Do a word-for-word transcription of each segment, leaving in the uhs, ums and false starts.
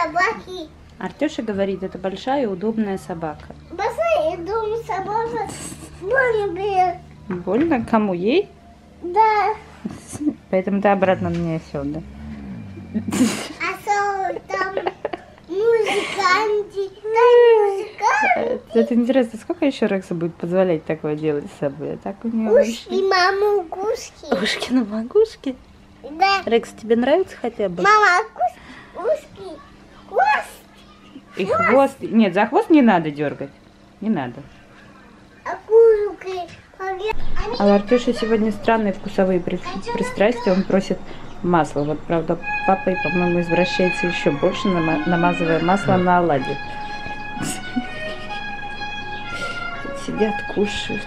собаки. Артёша говорит, это большая и удобная собака. Большая и удобная собака. Больно бьет. Больно? Кому? Ей? Да. Поэтому ты обратно на меня сел, да? А что там музыканты? Там музыканты. Это интересно, сколько еще Рексу будет позволять такое делать с собой? А так у нее Ушки, мама, ушки. ушки на макушке. Да. Рекс, тебе нравится хотя бы? Мама, ушки, хвост. И хвост. Нет, за хвост не надо дергать. Не надо. А курки. А у Артёши сегодня странные вкусовые при- пристрастия. Он просит масло. Вот, правда, папа, по-моему, извращается еще больше, нама- намазывая масло на оладьи. Сидят, кушают.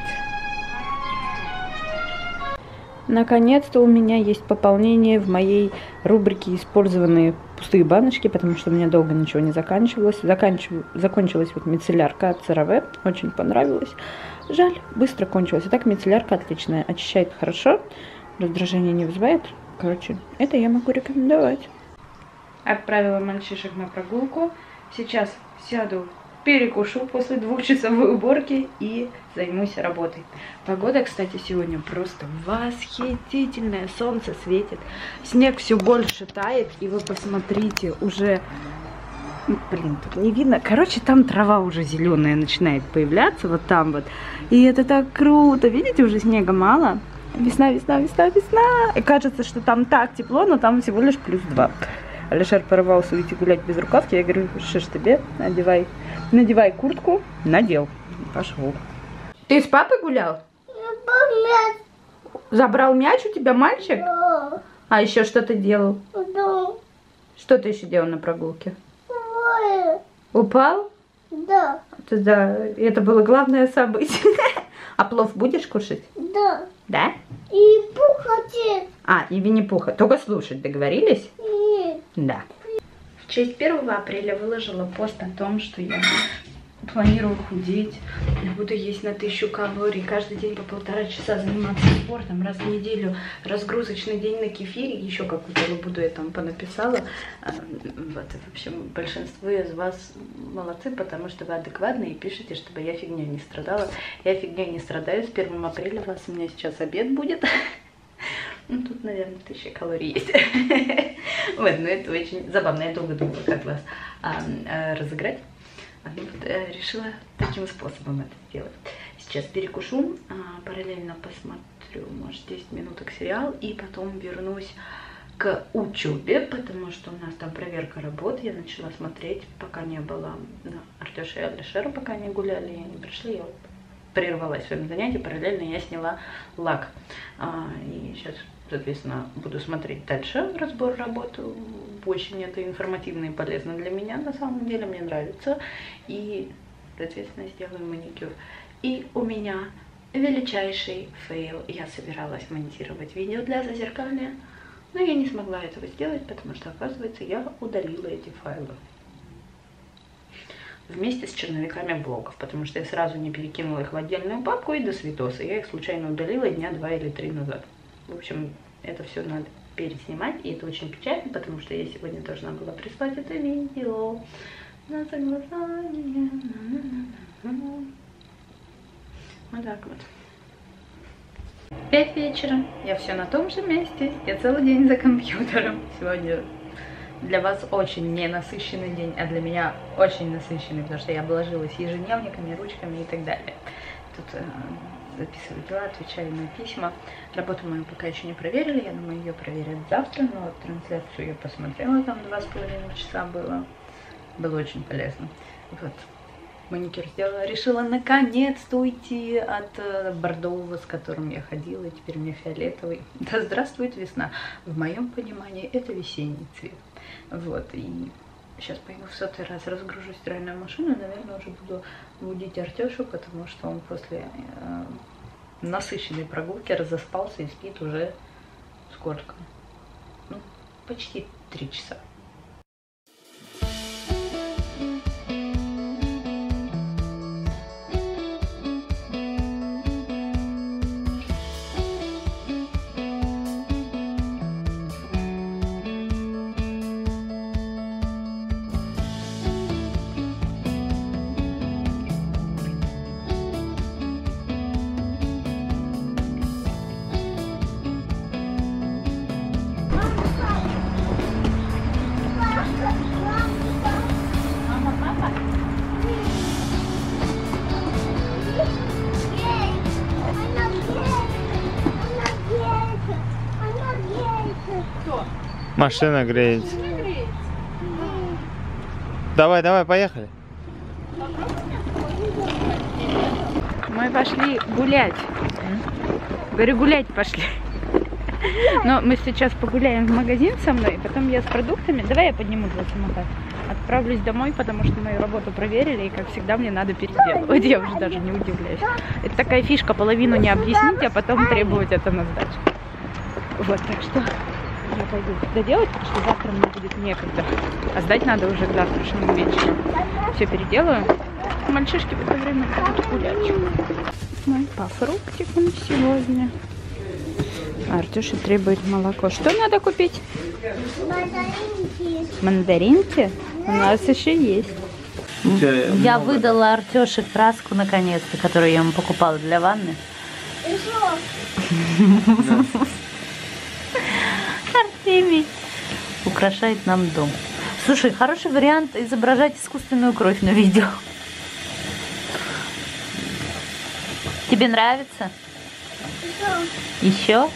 Наконец-то у меня есть пополнение в моей рубрике «Использованные пустые баночки», потому что у меня долго ничего не заканчивалось. Заканчив... Закончилась вот мицеллярка от ЦРВ, очень понравилось. Жаль, быстро кончилась. И так мицеллярка отличная, очищает хорошо, раздражение не вызывает. Короче, это я могу рекомендовать. Отправила мальчишек на прогулку. Сейчас сяду, перекушу после двухчасовой уборки и займусь работой. Погода, кстати, сегодня просто восхитительная. Солнце светит, снег все больше тает. И вы посмотрите, уже... Блин, тут не видно. Короче, там трава уже зеленая начинает появляться, вот там вот. И это так круто. Видите, уже снега мало. Весна, весна, весна, весна. И кажется, что там так тепло, но там всего лишь плюс два. Алишер порывался уйти гулять без рукавки. Я говорю, что ж тебе, надевай, надевай куртку. Надел. Пошел. Ты с папой гулял? Забрал мяч у тебя мальчик? Да. А еще что ты делал? Да. Что ты еще делал на прогулке? Ой. Упал? Да. Это, да, это было главное событие. А плов будешь кушать? Да. Да? И пухотец. А, и Винни-Пуха. Только слушать, договорились? Нет. Да. В честь первого апреля выложила пост о том, что я планирую худеть. Я буду есть на тысячу калорий, каждый день по полтора часа заниматься спортом, раз в неделю разгрузочный день на кефире, еще какую-то лабуду я там понаписала. Вот, в общем, большинство из вас молодцы, потому что вы адекватные и пишете, чтобы я фигней не страдала. Я фигней не страдаю, с первого апреля у вас у меня сейчас обед будет. Ну, тут, наверное, тысяча калорий есть. Вот, ну это очень забавно. Я долго думала, как вас а, а, разыграть. А, ну, вот, а, решила таким способом это сделать. Сейчас перекушу, а, параллельно посмотрю, может, десять минуток сериал, и потом вернусь к учебе, потому что у нас там проверка работы. Я начала смотреть, пока не было да, Артёша и Алишера, пока они гуляли, и они пришли, я прервалась в своем занятии, параллельно я сняла лак. А, и сейчас, соответственно, буду смотреть дальше разбор работы. Очень это информативно и полезно для меня, на самом деле, мне нравится. И, соответственно, сделаю маникюр. И у меня величайший фейл. Я собиралась монтировать видео для зазеркалья, но я не смогла этого сделать, потому что, оказывается, я удалила эти файлы вместе с черновиками блогов, потому что я сразу не перекинула их в отдельную папку и до свидоса. Я их случайно удалила дня два или три назад. В общем, это все надо переснимать, и это очень печально, потому что я сегодня должна была прислать это видео на согласование. Вот так вот. Пять вечера. Я все на том же месте. Я целый день за компьютером. Сегодня для вас очень ненасыщенный день, а для меня очень насыщенный, потому что я обложилась ежедневниками, ручками и так далее. Тут э, записываю дела, отвечаю на письма. Работу мою пока еще не проверили, я думаю, ее проверят завтра, но вот трансляцию я посмотрела, там два с половиной часа было. Было очень полезно. Вот. Маникюр сделала. Решила наконец-то уйти от э, бордового, с которым я ходила, и теперь у меня фиолетовый. Да здравствует весна. В моем понимании это весенний цвет. Вот, и сейчас пойду в сотый раз разгружу стиральную машину, и, наверное, уже буду будить Артёшу, потому что он после э, насыщенной прогулки разоспался и спит уже сколько? Ну, почти три часа. Машина греется. Давай, давай, поехали. Мы пошли гулять. Говорю, гулять пошли. Но мы сейчас погуляем в магазин со мной, потом я с продуктами. Давай я подниму твой самокат. Отправлюсь домой, потому что мою работу проверили, и, как всегда, мне надо переделывать. Я уже даже не удивляюсь. Это такая фишка, половину не объяснить, а потом требовать это на сдачу. Вот, так что я пойду доделать, потому что завтра мне будет некогда. А сдать надо уже к завтрашнему вечеру. Все переделаю. Мальчишки в это время будут гулять. Мы по фруктикам сегодня. Артюша требует молоко. Что надо купить? Мандаринки. Мандаринки? У нас еще есть. Я выдала Артёше краску наконец-то, которую я ему покупала для ванны. И что? Артемий украшает нам дом. Слушай, хороший вариант изображать искусственную кровь на видео. Тебе нравится? Еще?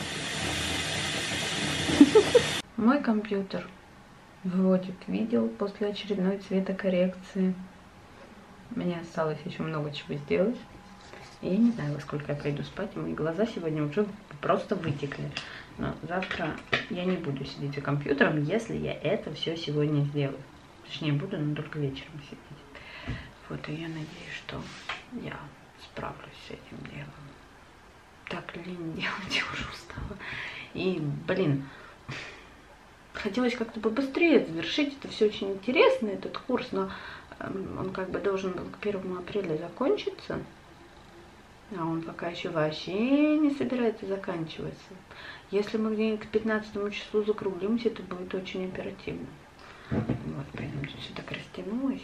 Мой компьютер выводит видео после очередной цветокоррекции. Мне осталось еще много чего сделать. И я не знаю, во сколько я пойду спать. Мои глаза сегодня уже просто вытекли. Но завтра я не буду сидеть за компьютером, если я это все сегодня сделаю. Точнее, буду, но только вечером сидеть. Вот, и я надеюсь, что я справлюсь с этим делом. Так лень делать, я уже устала. И, блин, хотелось как-то побыстрее завершить. Это все очень интересно, этот курс, но он как бы должен был к первому апреля закончиться. А он пока еще вообще не собирается заканчиваться. Если мы где-нибудь к пятнадцатому числу закруглимся, это будет очень оперативно. Вот, поэтому тут все так растянулось.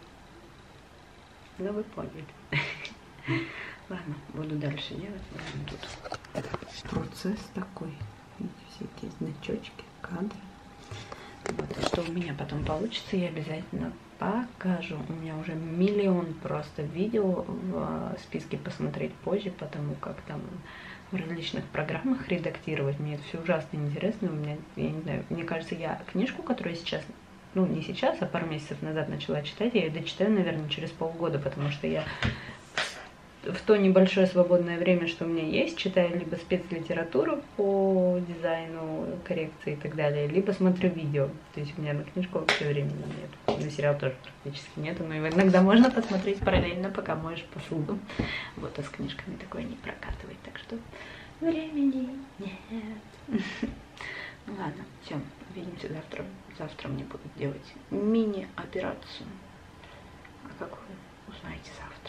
Но вы поняли. Ладно, буду дальше делать. Тут процесс такой. Видите, все эти значочки, кадры. Вот, и что у меня потом получится, я обязательно покажу. У меня уже миллион просто видео в списке посмотреть позже, потому как там в различных программах редактировать. Мне это все ужасно интересно. У меня, я не знаю, мне кажется, я книжку, которую я сейчас, ну не сейчас, а пару месяцев назад начала читать, я ее дочитаю, наверное, через полгода, потому что я в то небольшое свободное время, что у меня есть, читаю либо спецлитературу по дизайну, коррекции и так далее, либо смотрю видео. То есть у меня на книжку вообще времени нет. На сериал тоже практически нету, но иногда можно посмотреть параллельно, пока моешь посуду. Вот, а с книжками такое не прокатывает, так что времени нет. Ну ладно, все, увидимся завтра. Завтра мне будут делать мини-операцию. А какую, узнаете завтра.